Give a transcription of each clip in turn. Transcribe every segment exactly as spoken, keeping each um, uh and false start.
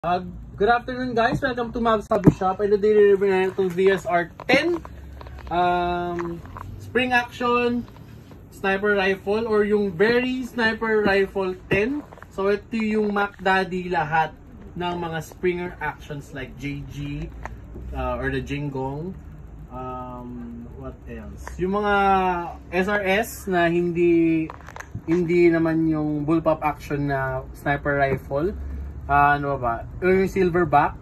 Uh, good afternoon guys, welcome to Mavs Hobby Shop. And today review na itong V S R ten um, Spring Action Sniper Rifle or yung Very Sniper Rifle ten. So ito yung Mac Daddy lahat ng mga Springer actions like J G uh, or the Jingong. Um, what else? Yung mga S R S na hindi hindi naman yung bullpup action na sniper rifle. Uh, ano ba? Yung Silverback,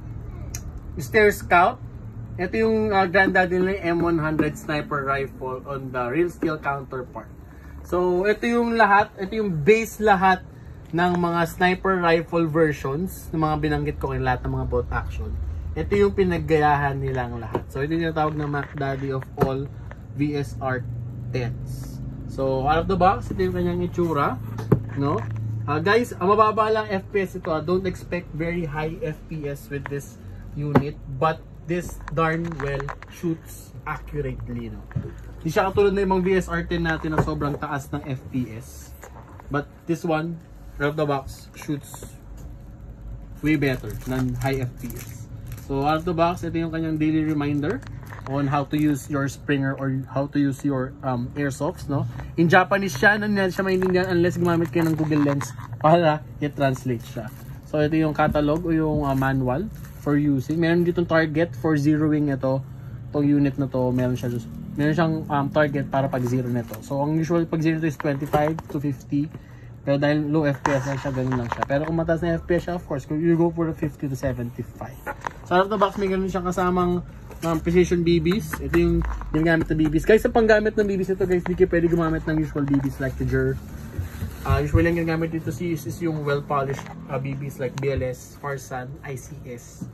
Stair Scout. Ito yung uh, granddaddy nila, M one hundred sniper rifle on the real steel counterpart. So ito yung lahat, ito yung base lahat ng mga sniper rifle versions ng mga binanggit ko, yung lahat ng mga bolt action. Ito yung pinaggayahan nilang lahat. So ito yung tinatawag na Mac Daddy of all V S R tens. So out of the box, ito yung kanyang itsura, no? Uh, guys, uh, mababa lang F P S ito. Uh, don't expect very high F P S with this unit, but this darn well shoots accurately, no? Hindi siya katulad na yung V S R ten natin na sobrang taas ng F P S, but this one, out of the box, shoots way better than high F P S. So out of the box, ito yung kanyang daily reminder on how to use your Springer or how to use your um, airsofts, no? In Japanese siya, hindi siya maintindihan unless gumamit kayo ng Google Lens para i-translate siya. So ito yung catalog o yung uh, manual for using. Meron ditong target for zeroing ito, itong unit na to, meron siya meron siyang um, target para pag zero nito. So ang usual pag zero nito is twenty-five to fifty. Pero dahil low F P S lang siya, ganun lang siya. Pero kung mataas na F P S siya, of course, you go for the fifty to seventy-five. So out of the box, may ganun siyang kasamang um, precision B Bs. Ito yung ginagamit na B Bs. Guys, sa panggamit ng B Bs ito, guys, hindi kayo pwede gumamit ng usual B Bs like the J E R. Uh, usually yung ginagamit dito is, is yung well-polished uh, B Bs like B L S, Farsan, I C S.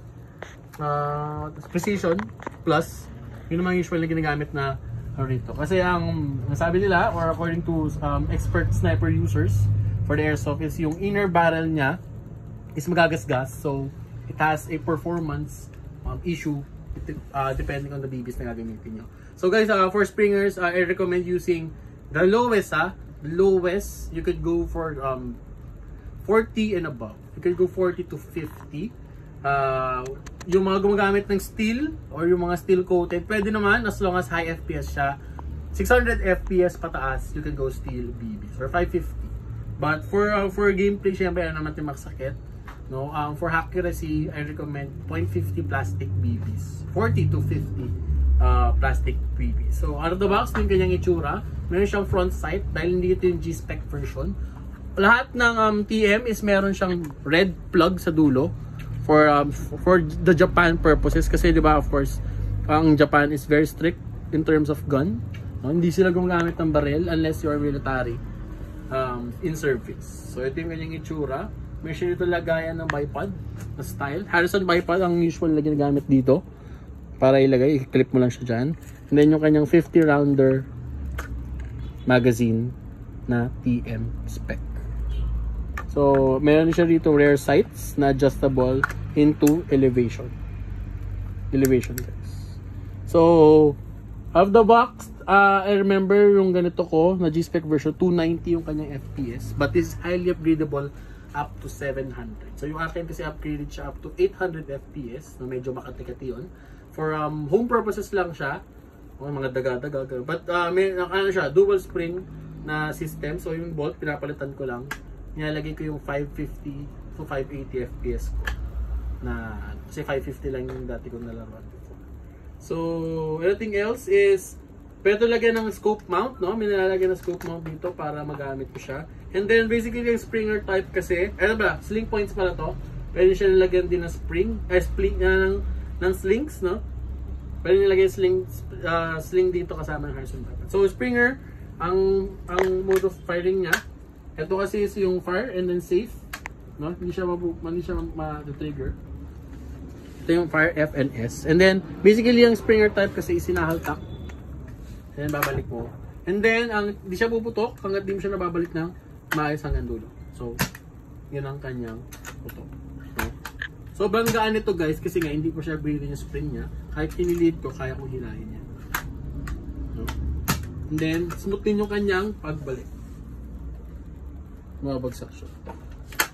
Uh, precision plus, yun naman usually ginagamit na uh, rito. Kasi ang nasabi nila, or according to um, expert sniper users for the airsoft, is yung inner barrel niya is magagasgas. So, it has a performance um, issue uh, depending on the B Bs na gagamitin nyo. So guys, uh, for Springers, uh, I recommend using the lowest, ha? The lowest, you could go for um, forty and above. You could go forty to fifty. Uh, yung mga gumagamit ng steel or yung mga steel coated, pwede naman as long as high F P S siya. six hundred F P S pataas, you can go steel B Bs or five fifty. But for uh, for gameplay, syempre ano naman timaksakit. No, um, for accuracy, I recommend point five zero plastic B Bs, forty to fifty uh, plastic B Bs. So out of the box, yung kanyang itsura, meron siyang front sight dahil hindi ito yung G-Spec version. Lahat ng um, T M is meron siyang red plug sa dulo for um, for the Japan purposes, kasi di ba, of course, ang Japan is very strict in terms of gun. No? Hindi sila gumagamit ng barrel unless you are military um, in service. So ito yung kanyang itsura. May siya dito lagayan ng bipod na style. Harrison bipod ang usual na ginagamit dito para ilagay. I-clip mo lang siya dyan. And then yung kanyang fifty rounder magazine na T M spec. So meron siya dito rear sights na adjustable into elevation. Elevation guys. So out of the box, uh, I remember yung ganito ko na G-Spec version, two ninety yung kanyang F P S. But this is highly upgradable up to seven hundred. So yung akin kasi upgraded siya up to eight hundred F P S, na medyo makatikati yun. For um, home purposes lang siya, o mga daga-daga. But uh, may ano siya, dual spring na system. So yung bolt, pinapalitan ko lang. Nilalagay ko yung five fifty to five eighty F P S ko. Na, kasi five fifty lang yung dati kong nalaman before. So, everything else is, pwede lagyan ng scope mount, no? May nilalagyan ng scope mount dito para magamit ko siya. And then, basically, yung Springer type kasi, ano ba, sling points pala to. Pwede siya nilagyan din ng spring, eh, spring, uh, ng, ng slings, no? Pwede nilagyan sling, uh, sling dito kasama ng Harrison Bipod. So, Springer, ang, ang mode of firing niya, ito kasi is yung fire and then safe, no? Hindi siya mabu, hindi siya ma-trigger. Ito yung fire F and S. And then, basically, yung Springer type kasi is sinahaltak. And then, babalik mo. And then, ang, di siya puputok hanggat di mo siya nababalik ng maayos hanggang dulo. So, yun ang kanyang putok. So, sobrang gaan ito guys, kasi nga hindi ko siya breathing yung spring niya. Kahit kinilid ko, kaya kong hilahin niya. So, and then, smooth din yung kanyang pagbalik. Mabagsak siya.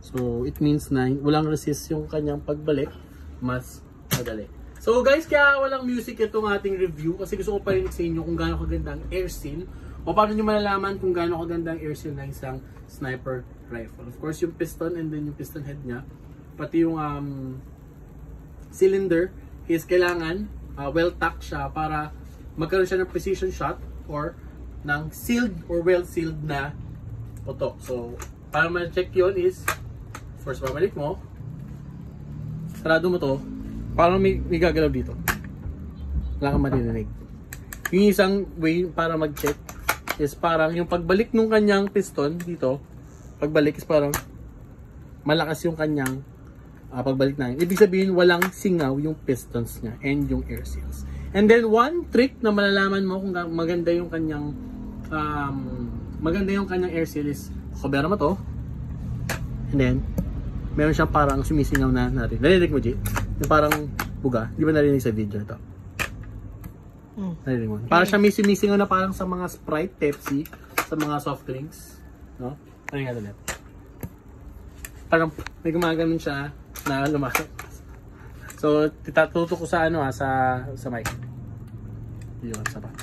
So, it means na walang resist yung kanyang pagbalik, mas madali. So guys, kaya walang music itong ating review kasi gusto ko parinig sa inyo kung gaano kaganda ang air seal o paano nyo malalaman kung gaano kaganda ang air seal ng isang sniper rifle. Of course, yung piston and then yung piston head niya, pati yung um, cylinder is kailangan uh, well-tacked siya para magkaroon siya ng precision shot or ng sealed or well-sealed na putok. So, para ma-check yun is, first babalik mo, sarado mo to, parang may, may gagalaw dito. Wala kang maririnig. Yung isang way para mag-check is parang yung pagbalik ng kanyang piston dito, pagbalik is parang malakas yung kanyang uh, pagbalik na yun. Ibig sabihin walang singaw yung pistons niya and yung air seals. And then one trick na malalaman mo kung maganda yung kanyang um, maganda yung kanyang air seal is kubera mo to. And then meron siyang parang sumisingaw na natin. Narinig mo, G? Yung parang buga. Di ba narinig sa video ito? Hmm. Narinig mo. Parang siya may sumisingaw na parang sa mga Sprite, Pepsi, sa mga soft drinks. No? Ano nga ulit? Parang may gumaganon siya na lumakas. So, titatuto ko sa ano ha, sa, sa mic. Yun, sa pa.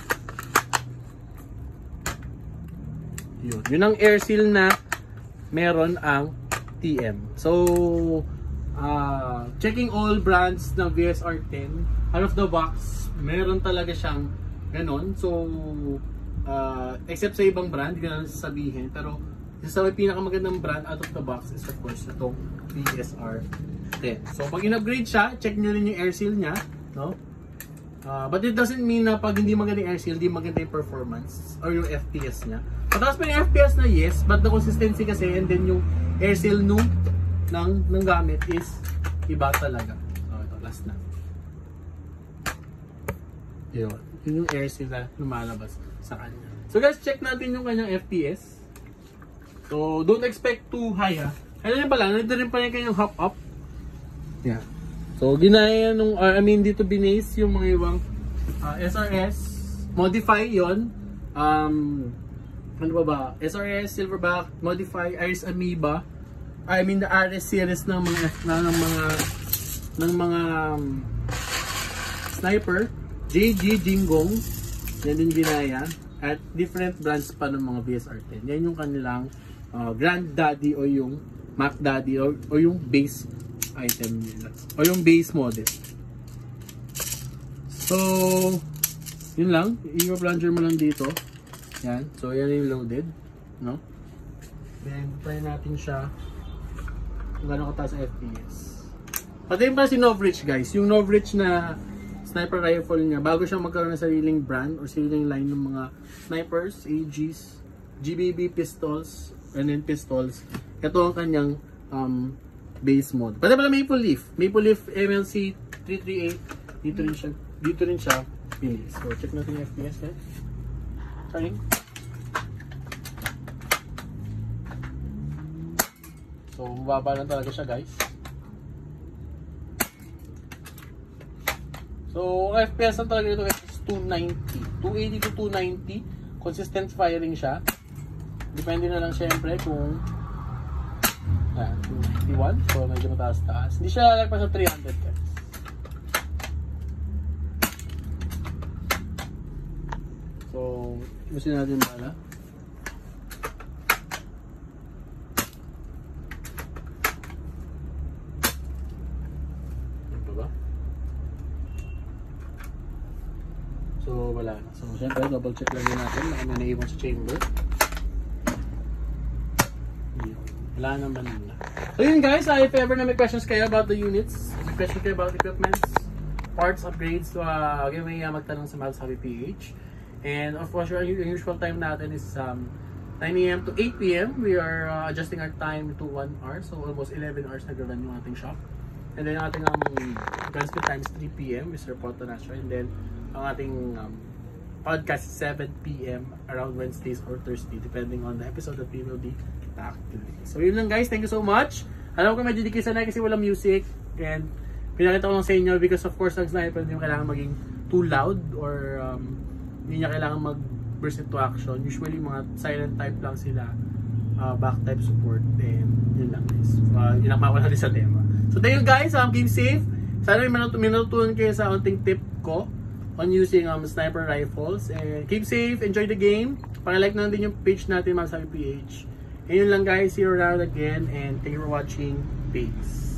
Yun. Yun ang air seal na meron ang T M. So, uh, checking all brands ng V S R ten, out of the box, meron talaga siyang ganon. So, uh, except sa ibang brand, hindi ko na sasabihin. Pero, isa sa pinakamagandang brand out of the box is of course itong V S R ten. So, pag in-upgrade siya, check nyo rin yung air seal niya. No? Uh, but it doesn't mean na pag hindi maganda yung air seal, hindi maganda yung performance or yung F P S niya. Pataas pa yung F P S na yes, but the consistency kasi and then yung air seal nung ng, ng gamit is iba talaga. So, ito, last na. Yun. Yun yung air seal na lumalabas sa kanya. So guys, check natin yung kanyang F P S. So, don't expect too high ha. Ano rin pala, nandito rin pala yung kanyang hop up. Yeah. So, ginaya nung, uh, I mean, dito binase yung mga ibang uh, S R S. Modify yon. Um, ano ba ba? S R S, Silverback, Modify, Iris Amoeba. I mean, the R S series ng mga, ng mga, ng mga um, sniper. J G, Jingong. Yan din ginaya. At different brands pa ng mga V S R ten. Yan yung kanilang uh, granddaddy o yung Mac Daddy o, o yung base item nila. O yung base model. So, yun lang. I-plunger mo lang dito. Yan. So, yan yung loaded. No? Then, try natin siya kung gano'n kataas ang F P S. Pati pa si Novritsch guys. Yung Novritsch na sniper rifle niya, bago siya magkaroon ng sariling brand or sariling line ng mga snipers, A Gs, G B B pistols, and then pistols. Ito ang kanyang um, base mode. Pati pala Maple Leaf. Maple Leaf M L C three thirty-eight. Dito rin siya, dito rin siya pili. So, check natin yung F P S eh. Trying. So, mababa lang talaga siya guys. So, F P S lang talaga ito is two ninety. two eighty to two ninety. Consistent firing siya. Depende na lang syempre kung ah, two ninety-one. So, medyo mataas-taas. Hindi siya lalagpas sa three hundred guys. So, gusto natin bala. Ito ba? So, wala na. So, syempre, double check lang din natin na ano naiwan sa chamber. Wala naman na. So, yun guys. Uh, if ever na may questions kayo about the units, may questions kayo about equipments, parts, upgrades, so, uh, okay, may uh, magtanong sa Mavs Hobby P H. And of course, yung usual time natin is um, nine A M to eight P M We are uh, adjusting our time to one hour. So, almost eleven hours nag-run yung ating shop. And then, ang ating um, transmit time is three P M We report on us. And then, ang ating um, podcast is seven P M around Wednesdays or Thursday, depending on the episode that we will be back today. So, yun lang guys. Thank you so much. Alam ko medyo dikisa na kasi walang music. And, pinakita ko lang sa inyo because of course, ang sniper hindi mo kailangan maging too loud or um, hindi niya kailangan mag-burst into action. Usually, mga silent type lang sila. uh, back type support, and yun lang guys. Uh, yun ang mawala din sa tema. So thank you guys, um, keep safe. Sana may manut minutunan kayo sa unting tip ko on using um, sniper rifles. And keep safe, enjoy the game. Paki-like na din yung page natin, Magsabi P H. And yun lang guys, see you around again, and thank you for watching. Peace.